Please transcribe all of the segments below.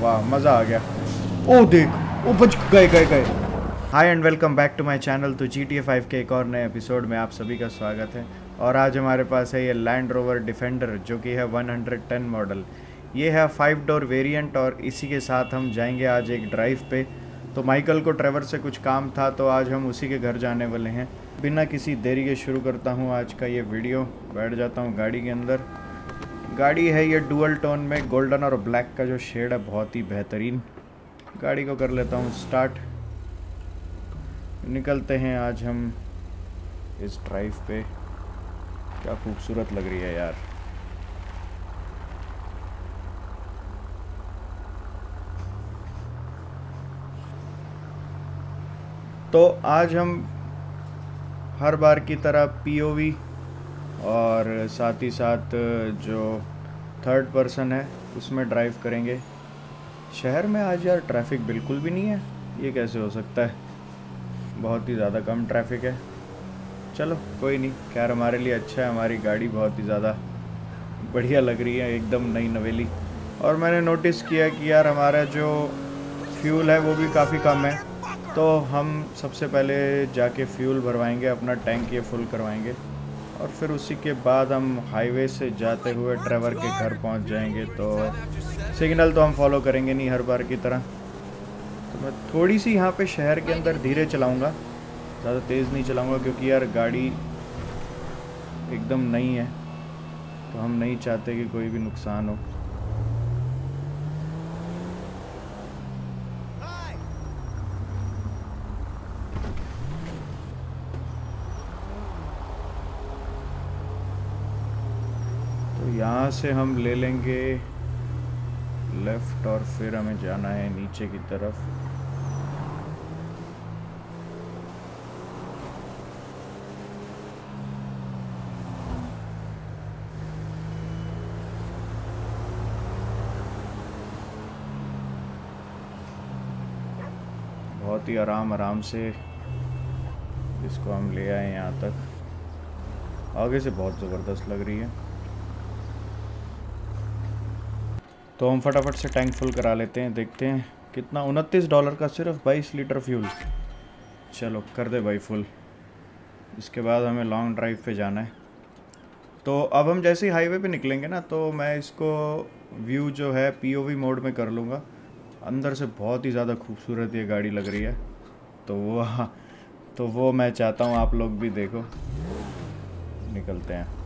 वाह मज़ा आ गया। ओ देख, ओ बच गए गए गए। Hi and welcome back to my channel. तो GTA 5 के एक और नए एपिसोड में आप सभी का स्वागत है। और आज हमारे पास है ये लैंड रोवर डिफेंडर जो कि है 110 मॉडल। ये है 5 डोर वेरिएंट और इसी के साथ हम जाएंगे आज एक ड्राइव पे। तो माइकल को ट्रेवर से कुछ काम था तो आज हम उसी के घर जाने वाले हैं। बिना किसी देरी के शुरू करता हूँ आज का ये वीडियो। बैठ जाता हूँ गाड़ी के अंदर। गाड़ी है ये डुअल टोन में, गोल्डन और ब्लैक का जो शेड है बहुत ही बेहतरीन। गाड़ी को कर लेता हूँ स्टार्ट। निकलते हैं आज हम इस ड्राइव पे। क्या खूबसूरत लग रही है यार। तो आज हम हर बार की तरह POV और साथ ही साथ जो थर्ड पर्सन है उसमें ड्राइव करेंगे। शहर में आज यार ट्रैफिक बिल्कुल भी नहीं है, ये कैसे हो सकता है। बहुत ही ज़्यादा कम ट्रैफिक है। चलो कोई नहीं, खैर हमारे लिए अच्छा है। हमारी गाड़ी बहुत ही ज़्यादा बढ़िया लग रही है, एकदम नई नवेली। और मैंने नोटिस किया कि यार हमारा जो फ्यूल है वो भी काफ़ी कम है। तो हम सबसे पहले जाके फ्यूल भरवाएंगे, अपना टैंक ये फुल करवाएंगे और फिर उसी के बाद हम हाईवे से जाते हुए ट्रेवर के घर पहुंच जाएंगे। तो सिग्नल तो हम फॉलो करेंगे नहीं हर बार की तरह। तो मैं थोड़ी सी यहाँ पे शहर के अंदर धीरे चलाऊँगा, ज़्यादा तेज़ नहीं चलाऊँगा क्योंकि यार गाड़ी एकदम नई है तो हम नहीं चाहते कि कोई भी नुकसान हो। तो यहाँ से हम ले लेंगे लेफ़्ट और फिर हमें जाना है नीचे की तरफ। बहुत ही आराम से इसको हम ले आए यहाँ तक। आगे से बहुत ज़बरदस्त लग रही है। तो हम फटाफट से टैंक फुल करा लेते हैं। देखते हैं कितना, $29 का सिर्फ 22 लीटर फ्यूल। चलो कर दे भाई फुल। इसके बाद हमें लॉन्ग ड्राइव पे जाना है। तो अब हम जैसे ही हाईवे पे निकलेंगे ना तो मैं इसको व्यू जो है POV मोड में कर लूँगा। अंदर से बहुत ही ज़्यादा खूबसूरत ये गाड़ी लग रही है। तो वो मैं चाहता हूँ आप लोग भी देखो। निकलते हैं।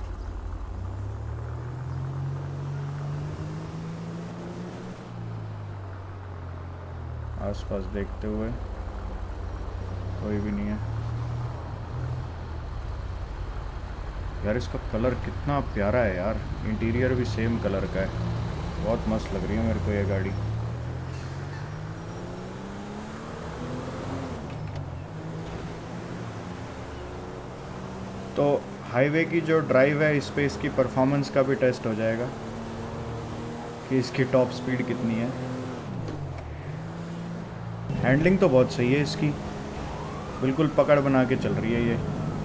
आसपास देखते हुए, कोई भी नहीं है यार। इसका कलर कितना प्यारा है यार। इंटीरियर भी सेम कलर का है। बहुत मस्त लग रही है मेरे को ये गाड़ी। तो हाईवे की जो ड्राइव है इस पे इसकी परफॉर्मेंस का भी टेस्ट हो जाएगा कि इसकी टॉप स्पीड कितनी है। हैंडलिंग तो बहुत सही है इसकी, बिल्कुल पकड़ बना के चल रही है ये।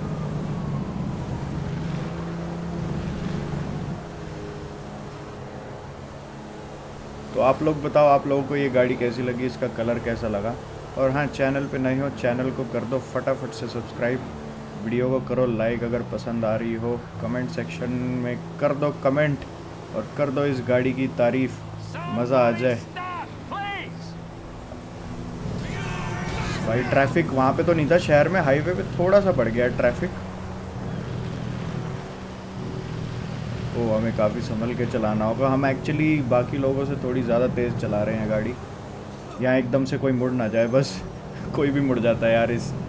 तो आप लोग बताओ, आप लोगों को ये गाड़ी कैसी लगी, इसका कलर कैसा लगा। और हाँ, चैनल पे नए हो चैनल को कर दो फटाफट से सब्सक्राइब, वीडियो को करो लाइक अगर पसंद आ रही हो। कमेंट सेक्शन में कर दो कमेंट और कर दो इस गाड़ी की तारीफ, मज़ा आ जाए भाई। ट्रैफिक वहाँ पे तो नहीं था शहर में, हाईवे पे थोड़ा सा बढ़ गया है ट्रैफिक। ओ हमें काफ़ी संभल के चलाना होगा। हम एक्चुअली बाकी लोगों से थोड़ी ज़्यादा तेज़ चला रहे हैं गाड़ी। यहाँ एकदम से कोई मुड़ ना जाए बस। कोई भी मुड़ जाता है यार इस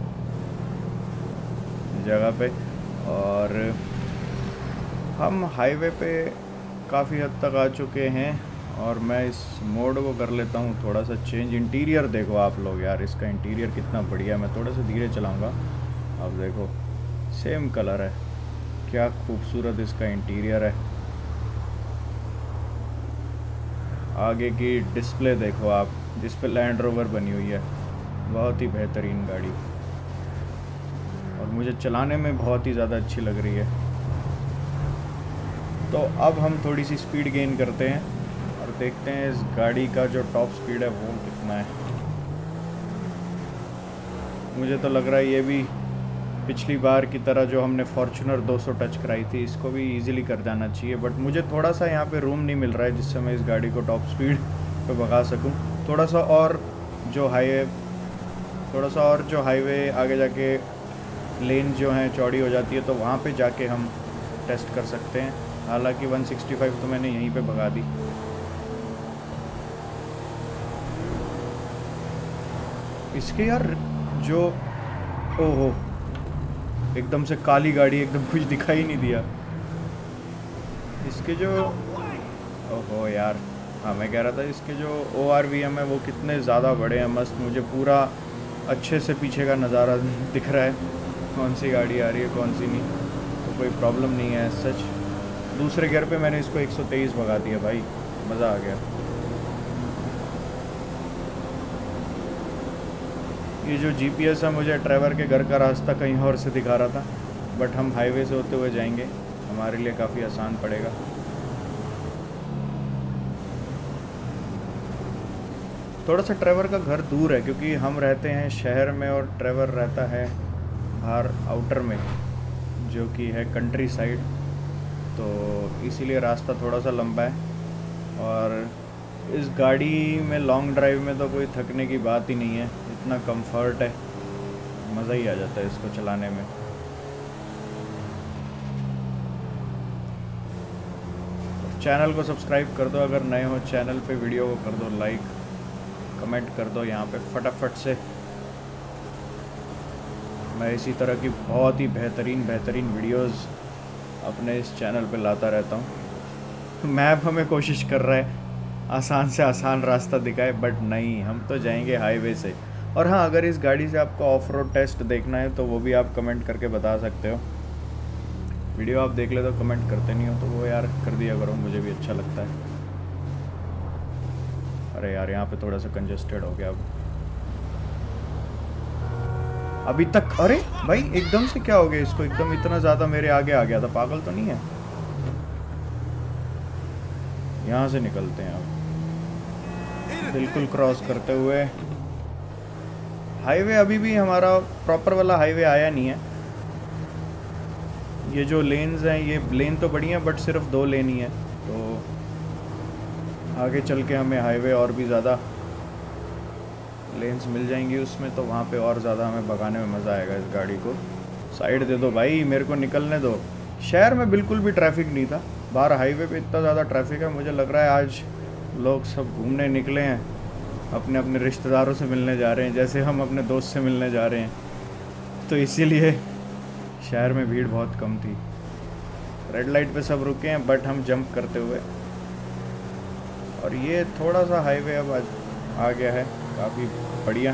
जगह पे। और हम हाईवे पे काफ़ी हद तक आ चुके हैं और मैं इस मोड को कर लेता हूँ थोड़ा सा चेंज। इंटीरियर देखो आप लोग यार, इसका इंटीरियर कितना बढ़िया है। मैं थोड़ा सा धीरे चलाऊँगा। अब देखो सेम कलर है, क्या खूबसूरत इसका इंटीरियर है। आगे की डिस्प्ले देखो आप, जिस पे लैंड रोवर बनी हुई है। बहुत ही बेहतरीन गाड़ी और मुझे चलाने में बहुत ही ज़्यादा अच्छी लग रही है। तो अब हम थोड़ी सी स्पीड गेन करते हैं और देखते हैं इस गाड़ी का जो टॉप स्पीड है वो कितना है। मुझे तो लग रहा है ये भी पिछली बार की तरह जो हमने फॉर्च्यूनर 200 टच कराई थी इसको भी इजीली कर जाना चाहिए, बट मुझे थोड़ा सा यहाँ पे रूम नहीं मिल रहा है जिससे मैं इस गाड़ी को टॉप स्पीड पे भगा सकूँ। थोड़ा सा और जो हाईवे आगे जाके लेन जो हैं चौड़ी हो जाती है तो वहाँ पे जाके हम टेस्ट कर सकते हैं। हालांकि 165 तो मैंने यहीं पे भगा दी। इसके यार जो ओहो एकदम से काली गाड़ी, एकदम कुछ दिखाई नहीं दिया इसके जो ओहो यार। हाँ मैं कह रहा था इसके जो ORVM है वो कितने ज़्यादा बड़े हैं, मस्त। मुझे पूरा अच्छे से पीछे का नज़ारा दिख रहा है, कौन सी गाड़ी आ रही है कौन सी नहीं, तो कोई प्रॉब्लम नहीं है सच। दूसरे गियर पे मैंने इसको 123 भगा दिया भाई, मज़ा आ गया। ये जो GPS है मुझे ट्रैवर के घर का रास्ता कहीं और से दिखा रहा था, बट हम हाईवे से होते हुए जाएंगे, हमारे लिए काफ़ी आसान पड़ेगा। थोड़ा सा ट्रैवर का घर दूर है क्योंकि हम रहते हैं शहर में और ट्रैवर रहता है बाहर आउटर में जो कि है कंट्री साइड, तो इसीलिए रास्ता थोड़ा सा लंबा है। और इस गाड़ी में लॉन्ग ड्राइव में तो कोई थकने की बात ही नहीं है, इतना कंफर्ट है, मज़ा ही आ जाता है इसको चलाने में। चैनल को सब्सक्राइब कर दो अगर नए हो चैनल पे, वीडियो को कर दो लाइक, कमेंट कर दो यहाँ पे फटाफट से। मैं इसी तरह की बहुत ही बेहतरीन वीडियोस अपने इस चैनल पे लाता रहता हूँ। मैप हमें कोशिश कर रहा है आसान से आसान रास्ता दिखाए, बट नहीं, हम तो जाएंगे हाईवे से। और हाँ, अगर इस गाड़ी से आपको ऑफ रोड टेस्ट देखना है तो वो भी आप कमेंट करके बता सकते हो। वीडियो आप देख ले तो कमेंट करते नहीं हो तो वो यार कर दिया करो, मुझे भी अच्छा लगता है। अरे यार यहाँ पे थोड़ा सा कंजेस्टेड हो गया अब अभी तक। अरे भाई एकदम से क्या हो गया इसको, एकदम इतना ज़्यादा मेरे आगे आ गया था, पागल तो नहीं है। यहाँ से निकलते हैं अब बिल्कुल क्रॉस करते हुए। हाईवे अभी भी हमारा प्रॉपर वाला हाईवे आया नहीं है। ये जो लेन्स हैं ये लेन तो बढ़िया बट सिर्फ 2 लेन ही है, तो आगे चल के हमें हाईवे और भी ज़्यादा लेन्स मिल जाएंगी उसमें, तो वहाँ पे और ज़्यादा हमें भगाने में मज़ा आएगा। इस गाड़ी को साइड दे दो भाई, मेरे को निकलने दो। शहर में बिल्कुल भी ट्रैफिक नहीं था, बाहर हाईवे पे इतना ज़्यादा ट्रैफिक है। मुझे लग रहा है आज लोग सब घूमने निकले हैं, अपने अपने रिश्तेदारों से मिलने जा रहे हैं, जैसे हम अपने दोस्त से मिलने जा रहे हैं, तो इसीलिए शहर में भीड़ बहुत कम थी। रेड लाइट पे सब रुके हैं बट हम जंप करते हुए, और ये थोड़ा सा हाईवे अब आ गया है, काफ़ी बढ़िया।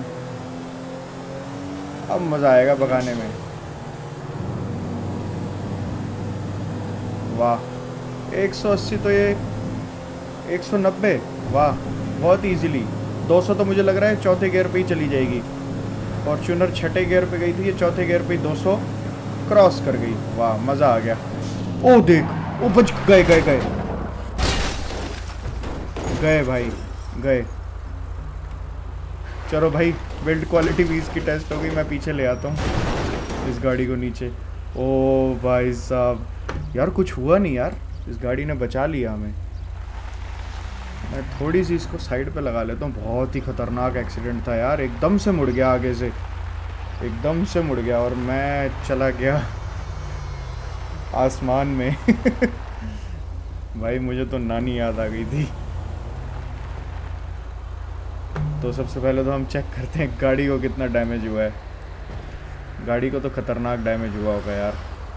अब मज़ा आएगा भगाने में। वाह 180 तो ये 190, वाह बहुत इजीली। 200 तो मुझे लग रहा है चौथे गियर पे ही चली जाएगी। फॉर्च्यूनर छठे गियर पे गई थी, ये चौथे गियर पे 200 क्रॉस कर गई। वाह मज़ा आ गया। ओ देख, ओ बच गए गए गए गए भाई गए। चलो भाई बिल्ड क्वालिटी भी इसकी टेस्ट हो गई। मैं पीछे ले आता हूँ इस गाड़ी को नीचे। ओ भाई साहब यार कुछ हुआ नहीं यार, इस गाड़ी ने बचा लिया हमें। मैं थोड़ी सी इसको साइड पे लगा लेता हूँ। बहुत ही ख़तरनाक एक्सीडेंट था यार, एकदम से मुड़ गया आगे से, एकदम से मुड़ गया और मैं चला गया आसमान में। भाई मुझे तो नानी याद आ गई थी। तो सबसे पहले तो हम चेक करते हैं गाड़ी को कितना डैमेज हुआ है। गाड़ी को तो खतरनाक डैमेज हुआ होगा यार।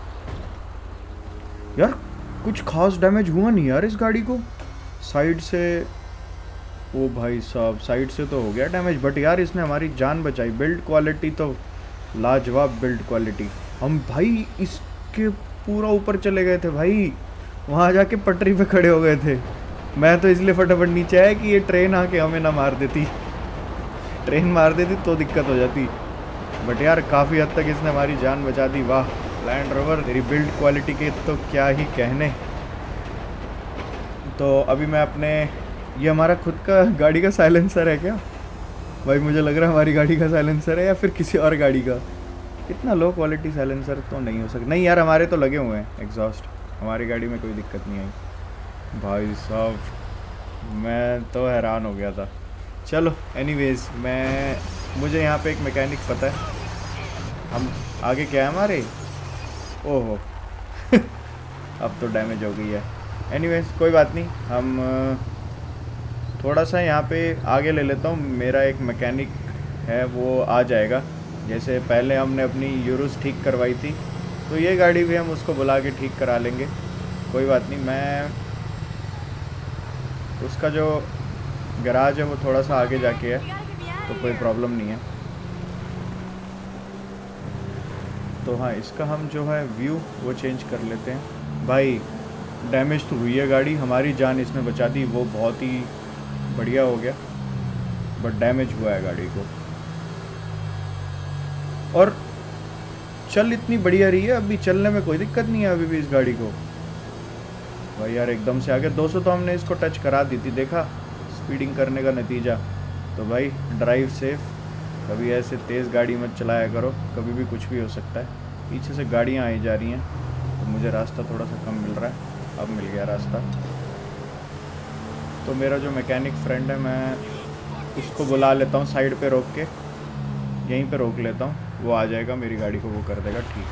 यार कुछ खास डैमेज हुआ नहीं यार इस गाड़ी को साइड से। ओ भाई साहब साइड से तो हो गया डैमेज, बट यार इसने हमारी जान बचाई। बिल्ड क्वालिटी तो लाजवाब बिल्ड क्वालिटी। हम भाई इसके पूरा ऊपर चले गए थे भाई, वहाँ जाके पटरी पे खड़े हो गए थे। मैं तो इसलिए फटाफट नीचे आया कि ये ट्रेन आके हमें ना मार देती। ट्रेन मार देती तो दिक्कत हो जाती, बट यार काफ़ी हद तक इसने हमारी जान बचा दी। वाह लैंड रोवर, तेरी बिल्ड क्वालिटी के तो क्या ही कहने। तो अभी मैं अपने ये हमारा खुद का गाड़ी का साइलेंसर है क्या भाई? मुझे लग रहा है हमारी गाड़ी का साइलेंसर है या फिर किसी और गाड़ी का। इतना लो क्वालिटी साइलेंसर तो नहीं हो सकता। नहीं यार, हमारे तो लगे हुए हैं एग्जॉस्ट, हमारी गाड़ी में कोई दिक्कत नहीं आई। भाई साहब मैं तो हैरान हो गया था। चलो एनीवेज, मुझे यहाँ पे एक मैकेनिक पता है। हम आगे क्या है हमारे, ओहो अब तो डैमेज हो गई है। एनीवेज कोई बात नहीं, हम थोड़ा सा यहाँ पे आगे ले लेता हूँ। मेरा एक मैकेनिक है वो आ जाएगा। जैसे पहले हमने अपनी यूरुस ठीक करवाई थी, तो ये गाड़ी भी हम उसको बुला के ठीक करा लेंगे। कोई बात नहीं, मैं उसका जो गैराज है वो थोड़ा सा आगे जाके है, तो कोई प्रॉब्लम नहीं है। तो हाँ, इसका हम जो है व्यू वो चेंज कर लेते हैं। भाई डैमेज तो हुई है गाड़ी, हमारी जान इसमें बचा दी, वो बहुत ही बढ़िया हो गया। बट डैमेज हुआ है गाड़ी को, और चल इतनी बढ़िया रही है, अभी चलने में कोई दिक्कत नहीं है अभी भी इस गाड़ी को। भाई यार एकदम से आगे 200 तो हमने इसको टच करा दी थी, देखा स्पीडिंग करने का नतीजा। तो भाई ड्राइव सेफ, कभी ऐसे तेज़ गाड़ी मत चलाया करो, कभी भी कुछ भी हो सकता है। पीछे से गाड़ियाँ आई जा रही हैं, तो मुझे रास्ता थोड़ा सा कम मिल रहा है। अब मिल गया रास्ता। तो मेरा जो मैकेनिक फ्रेंड है, मैं उसको बुला लेता हूँ साइड पे रोक के, यहीं पे रोक लेता हूँ, वो आ जाएगा, मेरी गाड़ी को वो कर देगा ठीक।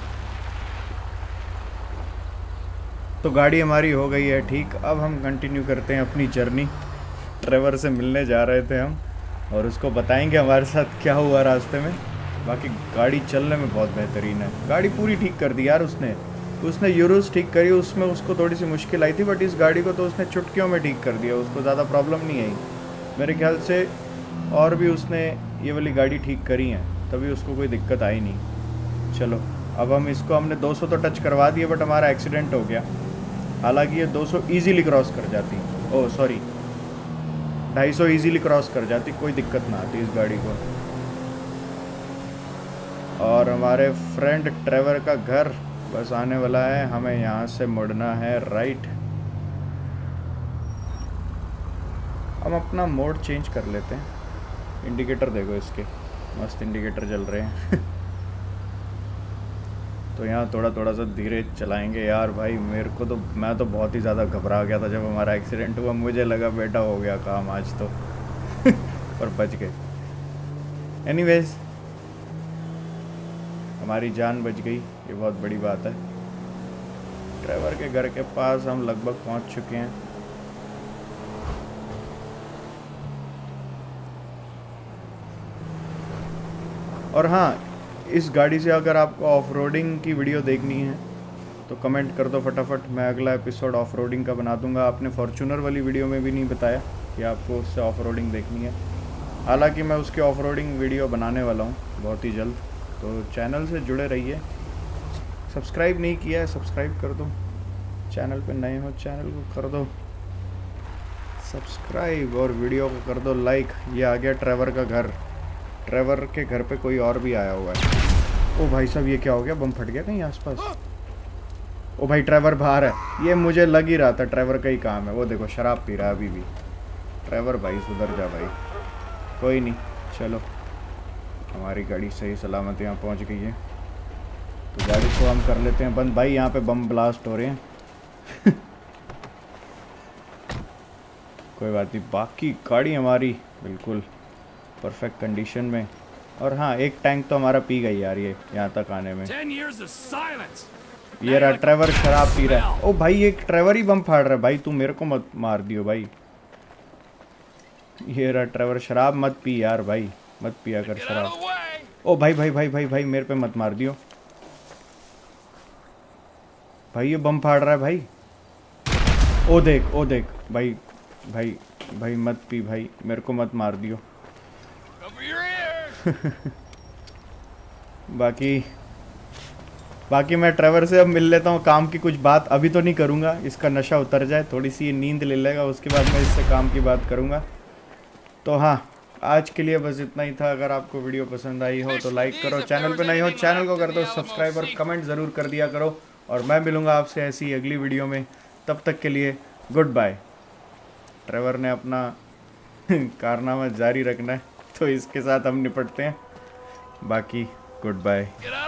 तो गाड़ी हमारी हो गई है ठीक। अब हम कंटिन्यू करते हैं अपनी जर्नी। ट्रेवर से मिलने जा रहे थे हम, और उसको बताएंगे हमारे साथ क्या हुआ रास्ते में। बाकी गाड़ी चलने में बहुत बेहतरीन है, गाड़ी पूरी ठीक कर दी यार उसने यूरुस ठीक करी, उसमें उसको थोड़ी सी मुश्किल आई थी, बट इस गाड़ी को तो उसने चुटकियों में ठीक कर दिया, उसको ज़्यादा प्रॉब्लम नहीं आई मेरे ख्याल से। और भी उसने ये वाली गाड़ी ठीक करी है, तभी उसको कोई दिक्कत आई नहीं। चलो अब हमने 200 तो टच करवा दिए, बट हमारा एक्सीडेंट हो गया। हालांकि ये 200 ईजीली क्रॉस कर जाती, ओह सॉरी 250 ईजीली क्रॉस कर जाती, कोई दिक्कत ना आती इस गाड़ी को। और हमारे फ्रेंड ट्रेवर का घर बस आने वाला है, हमें यहाँ से मुड़ना है राइट। हम अपना मोड चेंज कर लेते हैं। इंडिकेटर देखो इसके, मस्त इंडिकेटर जल रहे हैं तो यहाँ थोड़ा थोड़ा सा धीरे चलाएंगे यार। भाई मैं तो बहुत ही ज़्यादा घबरा गया था जब हमारा एक्सीडेंट हुआ, मुझे लगा बेटा हो गया काम आज तो पर बच गए। एनीवेज हमारी जान बच गई, ये बहुत बड़ी बात है। ड्राइवर के घर के पास हम लगभग पहुंच चुके हैं। और हाँ, इस गाड़ी से अगर आपको ऑफ रोडिंग की वीडियो देखनी है तो कमेंट कर दो फटाफट, मैं अगला एपिसोड ऑफ रोडिंग का बना दूंगा। आपने फॉर्चूनर वाली वीडियो में भी नहीं बताया कि आपको उससे ऑफ रोडिंग देखनी है, हालांकि मैं उसकी ऑफ रोडिंग वीडियो बनाने वाला हूँ बहुत ही जल्द। तो चैनल से जुड़े रहिए। सब्सक्राइब नहीं किया है सब्सक्राइब कर दो, चैनल पे नए हो चैनल को कर दो सब्सक्राइब, और वीडियो को कर दो लाइक। ये आ गया ट्रेवर का घर, ट्रेवर के घर पे कोई और भी आया हुआ है। ओ भाई साहब ये क्या हो गया, बम फट गया कहीं आसपास? ओ भाई ट्रेवर बाहर है, ये मुझे लग ही रहा था ट्रेवर का ही काम है। वो देखो शराब पी रहा है अभी भी। ट्रेवर भाई सुधर जा भाई। कोई नहीं, चलो हमारी गाड़ी सही सलामत यहाँ पहुँच गई है, तो गाड़ी को हम कर लेते हैं बंद। भाई यहाँ पे बम ब्लास्ट हो रहे हैं कोई बात नहीं, बाकी गाड़ी हमारी बिल्कुल परफेक्ट कंडीशन में। और हाँ, एक टैंक तो हमारा पी गई यार ये यहाँ तक आने में। ये रहा ट्रेवर शराब पी रहा है। ओ भाई ये ट्रेवर ही बम फाड़ रहा है भाई, तू मेरे को मत मार दियो भाई। ये रहा ट्रेवर, शराब मत पी यार भाई, मत पिया कर शराब। ओ भाई भाई भाई भाई भाई मेरे पे मत मार दियो भाई, ये बम फाड़ रहा है भाई। ओ देख भाई भाई भाई मत पी भाई, मेरे को मत मार दियो बाकी मैं ट्रेवर से अब मिल लेता हूँ, काम की कुछ बात अभी तो नहीं करूँगा, इसका नशा उतर जाए, थोड़ी सी नींद ले लेगा, उसके बाद मैं इससे काम की बात करूँगा। तो हाँ, आज के लिए बस इतना ही था। अगर आपको वीडियो पसंद आई हो तो लाइक करो, चैनल पे नए हो चैनल को कर दो सब्सक्राइब, और कमेंट ज़रूर कर दिया करो। और मैं मिलूँगा आपसे ऐसी अगली वीडियो में, तब तक के लिए गुड बाय। ट्रेवर ने अपना कारनामा जारी रखना है, तो इसके साथ हम निपटते हैं। बाकी गुड बाय।